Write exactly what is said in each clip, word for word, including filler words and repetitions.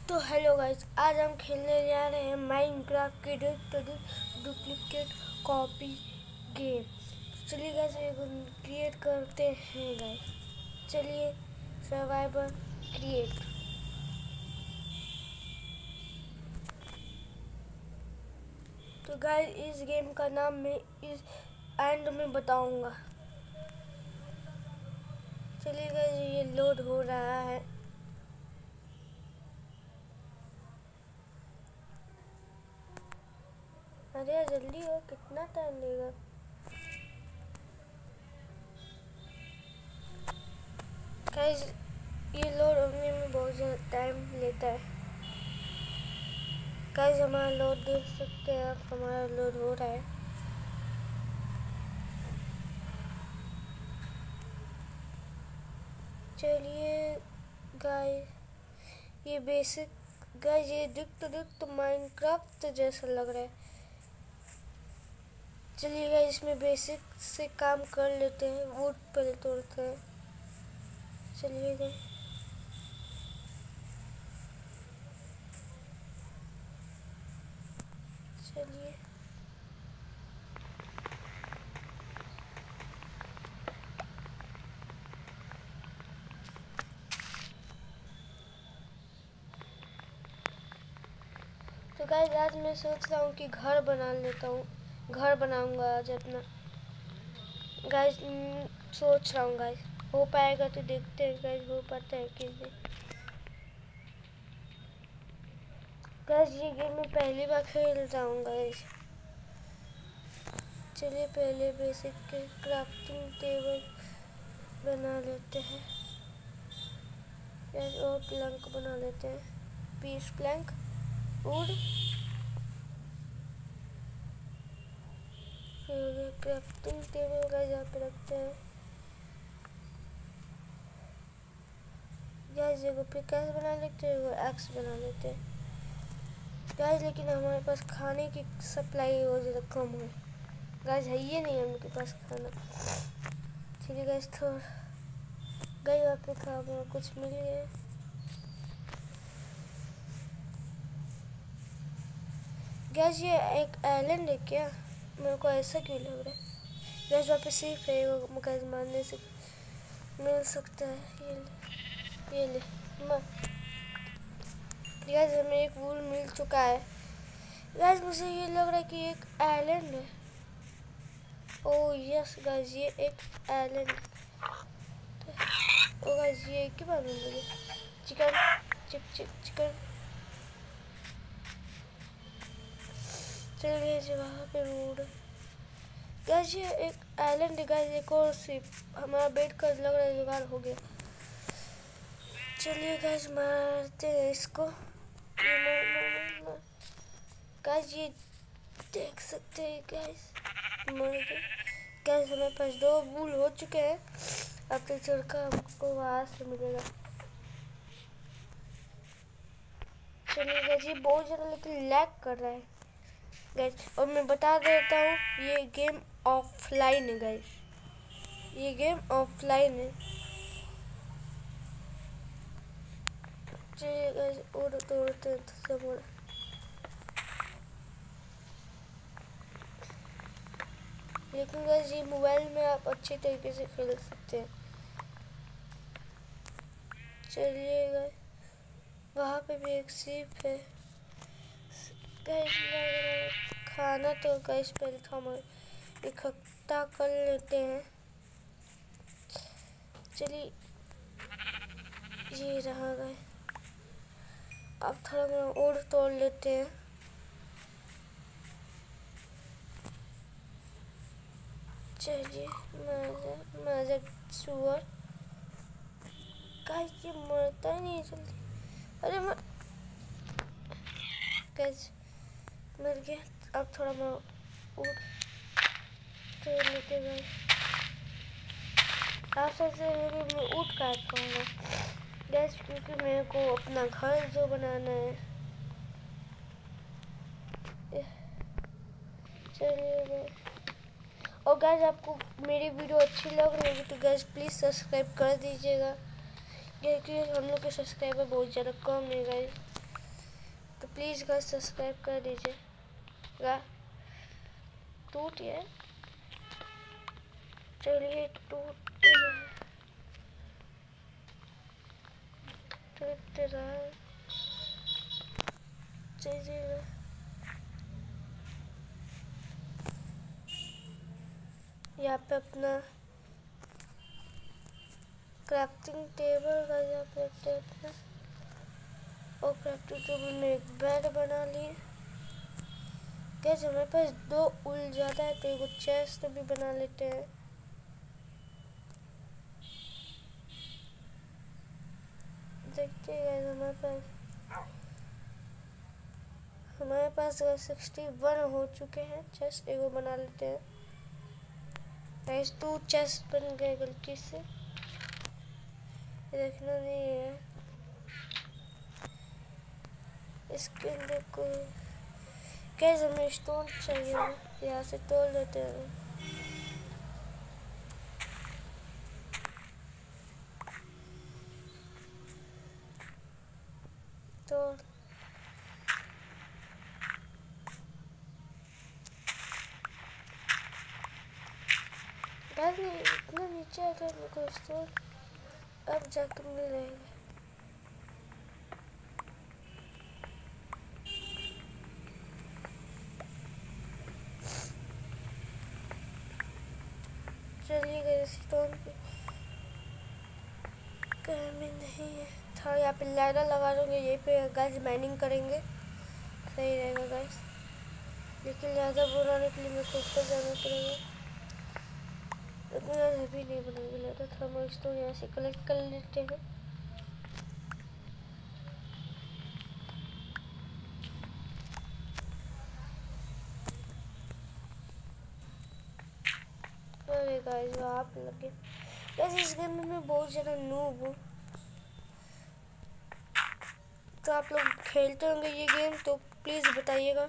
तो hello guys, आज हम खेलने जा रहे हैं माइनक्राफ्ट की डुप्लीकेट कॉपी गेम। चलिए गाइस, क्रिएट करते हैं गाइस। चलिए सर्वाइवर क्रिएट। तो गाइस, इस गेम का नाम मैं इस एंड में बताऊंगा। चलिए गाइस, ये लोड हो रहा है। अरे जल्दी हो, कितना टाइम लेगा? गाइस, ये लोड होने में बहुत ज़्यादा टाइम लेता है। गाइस, हमारा लोड देख सकते हैं आप, हमारा लोड हो रहा है। चलिए गाइस, ये बेसिक गाइस, ये दिख तो दिख तो माइनक्राफ्ट जैसा लग रहा है। चलिए गाइस, इसमें बेसिक से काम कर लेते हैं। वुड पहले तोड़ते हैं। चलिए गाइस, चलिए तो गाइस, आज मैं सोच रहा हूँ कि घर बना लेता हूँ। घर बनाऊंगा आज अपना। गाइस, सोच रहा हूँ गाइस, हो पाएगा तो देखते हैं गाइस, हो पाता है कि नहीं। गाइस, ये गेम मैं पहली बार खेल रहा हूँ गाइस। चलिए पहले बेसिक के क्राफ्टिंग टेबल बना लेते हैं गाइस, और प्लैंक बना लेते हैं। पीस प्लैंक, वुड, फिर क्राफ्टिंग टेबल गाइस यहाँ पे रखते हैं। गाइस, एगो पिकैक्स बना लेते हैं, एगो एक्स बना लेते हैं गाइस। लेकिन हमारे पास खाने की सप्लाई बहुत ज़्यादा कम है गाइस, है ये नहीं उनके पास खाना। चलिए गाइस, थोड़ा गाइस वहाँ पे खाना कुछ मिल गया। गाइस, ये एक आइलैंड है क्या? मेरे को ऐसा क्यों लग रहा है? गाइस, वहाँ पे सिर्फ है वो गाइस, मारने से मिल सकता है। ये ले, ये ले गाइस, हमें एक वूल मिल चुका है गाइस। मुझे ये लग रहा है कि एक आइलैंड है। ओह यस गाइस, ये एक आइलैंड। ओ गाइस, ये क्या बना मुझे? चिकन चिक चिक चिकन। चलिए जी, वहाँ पे रोड गाइस, ये एक आइलैंड है गाइस। एक और सिर्फ हमारा बेड का लग रहा है जुगाड़ हो गया। चलिए गाइस, मारते हैं इसको। ये मार मार मार गाइस, ये देख सकते हैं गाइस, मर गए गाइस। हमारे पास दो वूल हो चुके हैं। अब तो चढ़कर हमको वहाँ से मिलेगा। चलिए गाइस, ये बहुत ज़्यादा लेकिन लैग कर रहा है गाइस। और मैं बता देता हूँ, ये गेम ऑफलाइन है गाइस, ये गेम ऑफलाइन है। चलिए गाइस, और तोड़ते हैं सब। लेकिन गाइस, ये मोबाइल में आप अच्छे तरीके से खेल सकते हैं। चलिए गाइस, वहाँ पे भी एक सीप है गाइस। खाना तो गाइस पहले तो हम इकट्ठा कर लेते हैं। चलिए, ये रहा गाइस। अब थोड़ा और तोड़ लेते हैं। चलिए, मजा मजा सुअर गाइस, ये मरता ही नहीं जल्दी। अरे मर गाइस, मर गया। अब थोड़ा मैं और तोड़ लेते गाइस। आप सोच रहे हैं कि मैं ऊँट काट पाऊंगा गाइस, क्योंकि मेरे को अपना घर जो बनाना है। चलिए गाइस, और गाइस, आपको मेरी वीडियो अच्छी लग रही होगी तो गाइस प्लीज़ सब्सक्राइब कर दीजिएगा, क्योंकि हम लोग के सब्सक्राइबर बहुत ज़्यादा कम है गाइस। तो प्लीज़ गाइस सब्सक्राइब कर दीजिएगा। टूट गया, चलिए टूट टूट रहा है। चलिए यहाँ पे अपना क्राफ्टिंग टेबल का यहाँ पे रखते हैं अपना, और क्राफ्टिंग टेबल में एक बेड बना लिए। कैसे हमारे पास दो उल जाता है तो एक चेस्ट भी बना लेते हैं। देखते हैं हमारे पास हमारे पास सिक्सटी वन हो चुके हैं। चेस्ट एगो बना लेते हैं गाइस। टू चेस्ट बन गए गलती से, देखना नहीं है। इसके अंदर कोई कैसे हमें स्टोन चाहिए, यहाँ से तोड़ लेते हैं। तो गाइस इतना नीचे आता है मेरे को स्टोन, अब जाकर मिलेगा। चलिए गाइस स्टोन की कमी नहीं है था। यहाँ पे लैडर लगा दूँगे, यहीं पे गाइस माइनिंग करेंगे, सही रहेगा गाइस। लेकिन ज़्यादा बनाने के लिए मेरे को ऊपर जाना पड़ेगा, लेकिन यार अभी नहीं बनाएंगे लैडर। तो हम स्टोन यहाँ से कलेक्ट कर लेते हैं। अरे गाइस वहाँ पे लगे। वैसे इस गेम में मैं बहुत ज़्यादा नूब हूँ, तो आप लोग खेलते होंगे ये गेम तो प्लीज़ बताइएगा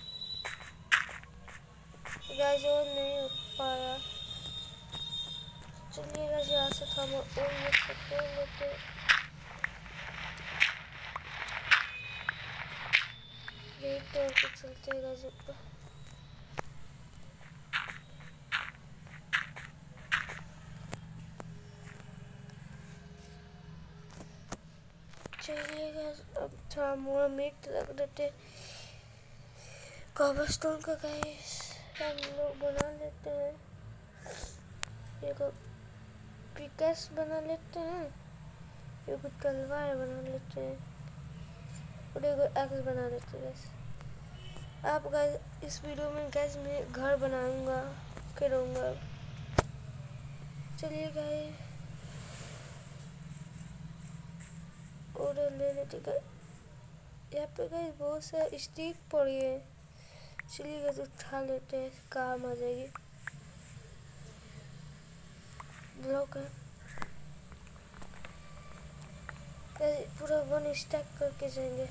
गाइस। और नहीं हो पाया, चलिए गाइस यहाँ से हम और ये तोड़ लेते हैं। यही तोड़ के चलते हैं गाइस ऊपर। चलिए गाइस अब थोड़ा मोर मीट रख देते कॉबलस्टोन का गाइस हम लोग बना लेते हैं। एक पिकेस बना लेते हैं, एक तलवार बना लेते हैं, और एक एक्स बना लेते हैं गाइस। आप गाइस इस वीडियो में गाइस मैं घर बनाऊंगा करूँगा। चलिए गाइस और ले लेते गाइस। यहाँ पे गाइस बहुत सारे स्टिक पड़ी है, चलिए गाइस उठा लेते हैं, काम आ जाएगी। ब्लॉक है गाइस, पूरा वन स्टैक करके जाएंगे।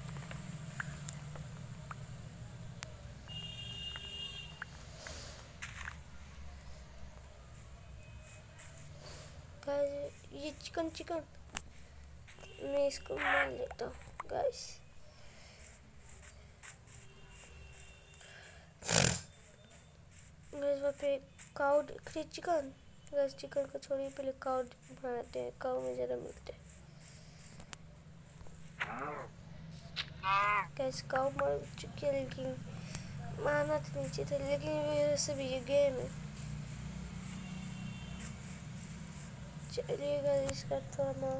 गाइस ये चिकन चिकन मैं इसको मार लेता हूँ गाइस। गाइस वहाँ पे काउ दिख चिकन। गाइस चिकन को छोड़िए, पहले काउ बनाते हैं, काउ में ज़्यादा मिलते हैं। गाइस काउ मर चुकी है, लेकिन मारना तो नीचे था, लेकिन वैसे भी ये गेम है। चलिए गाइस इसका थोड़ा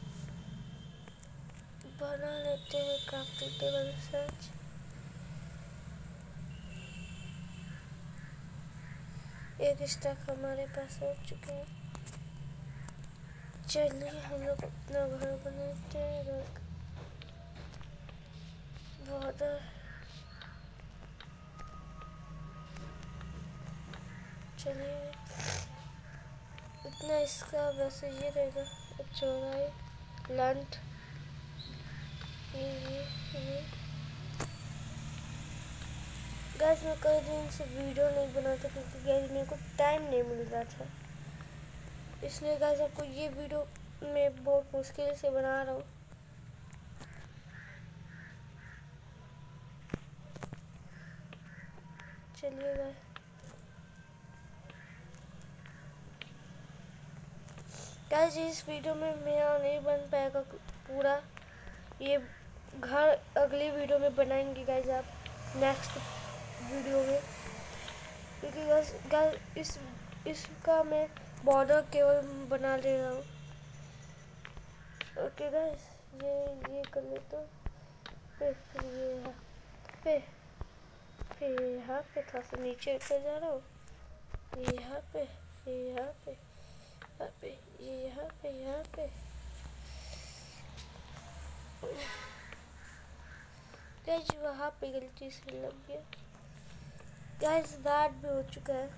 बना लेते हैं क्राफ्टिंग टेबल सर्च। एक स्टैक हमारे पास हो चुके हैं। चलिए हम लोग अपना घर बनाते हैं। बहुत चलिए इतना इसका वैसे ये रहेगा चौड़ाई लंट ये ये ये गाइस मैं कई दिन से वीडियो नहीं बनाता क्योंकि गाइस मेरे को टाइम नहीं मिल रहा था, इसलिए गाइस आपको ये वीडियो मैं बहुत मुश्किल से बना रहा हूँ। चलिए गाइस, गाइस इस वीडियो में मेरा नहीं बन पाएगा पूरा, ये घर अगली वीडियो में बनाएंगे गाइस आप, नेक्स्ट वीडियो में, क्योंकि गाइस गाइस इस इसका मैं बॉर्डर केवल बना ले रहा हूँ। ओके गाइस, ये ये कर लेता हूँ, फिर फिर ये यहाँ पे, फिर यहाँ पे थोड़ा सा नीचे कर जा रहा हूँ, ये यहाँ पे, ये यहाँ पे, यहाँ पे, ये यहाँ पे, यहाँ पे गाइस, वहाँ पे गलती से लग गया गाइस, दांत भी हो चुका है।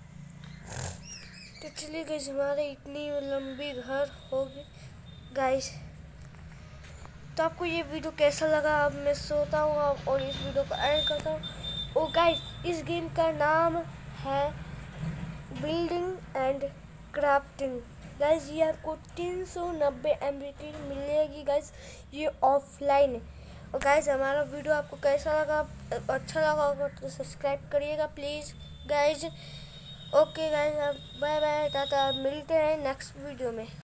तो चलिए गाइस, हमारे इतनी लंबी घर होगी गाइस। तो आपको ये वीडियो कैसा लगा, अब मैं सोता हूँ और इस वीडियो को एंड करता हूँ। और गाइस इस गेम का नाम है बिल्डिंग एंड क्राफ्टिंग गाइस। ये आपको तीन सौ नब्बे एम बी की मिलेगी गाइस, ये ऑफलाइन है। और गाइस हमारा वीडियो आपको कैसा लगा, अच्छा लगा होगा तो सब्सक्राइब करिएगा please guys. Okay guys, bye bye, tata, मिलते हैं नेक्स्ट वीडियो में।